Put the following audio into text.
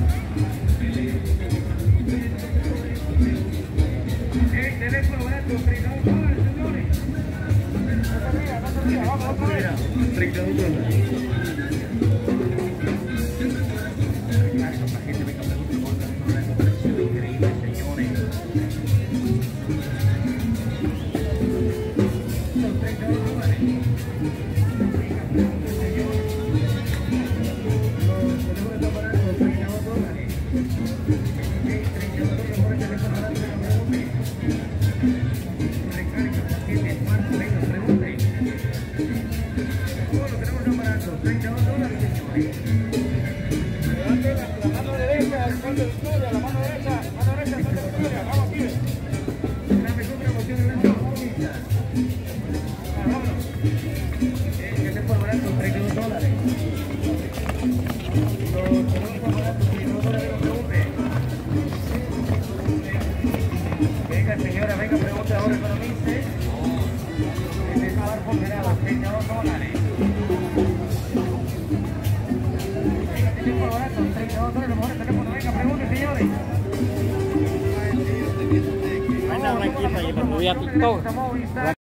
El teléfono barato, $32, señores. Vamos otra vez. $32. Levante la mano derecha al fondo de Victoria, la mano derecha al fondo de Victoria. Vamos, pibe. La mejor promoción en la ciudad. Vámonos. Este fue barato, $32. Los teléfonos baratos, $32, no pregunte. Venga, señora, venga, pregunte ahora, economice. El smartphone será $32. $32, los mejores teléfonos, venga, pregunten, señores. Hay una blanquita ahí, pero voy a TikTok.